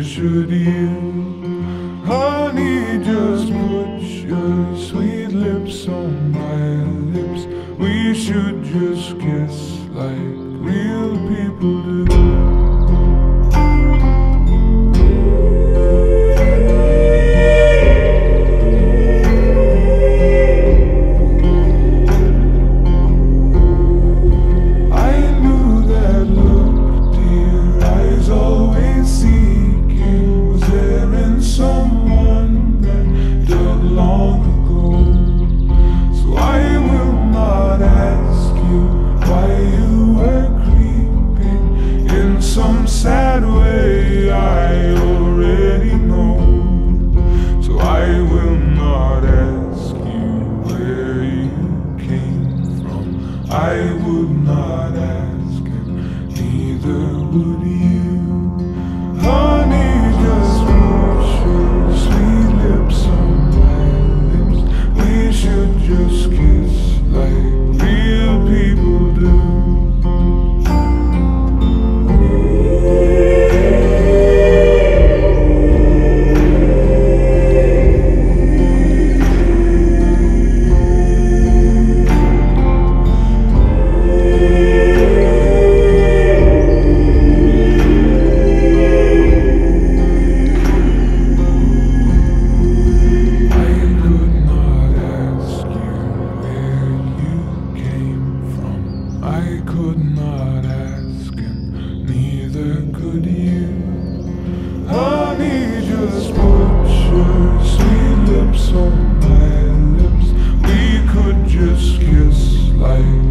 should you? Honey, just put your sweet lips on my lips. We should just kiss like real people do. Some sad way I already know, so I will not ask you where you came from. I would not ask, and neither would you. Honey, just put your sweet lips on my lips. We should just kiss like real people do. I could not ask, and neither could you. Honey, just put your sweet lips on my lips. We could just kiss like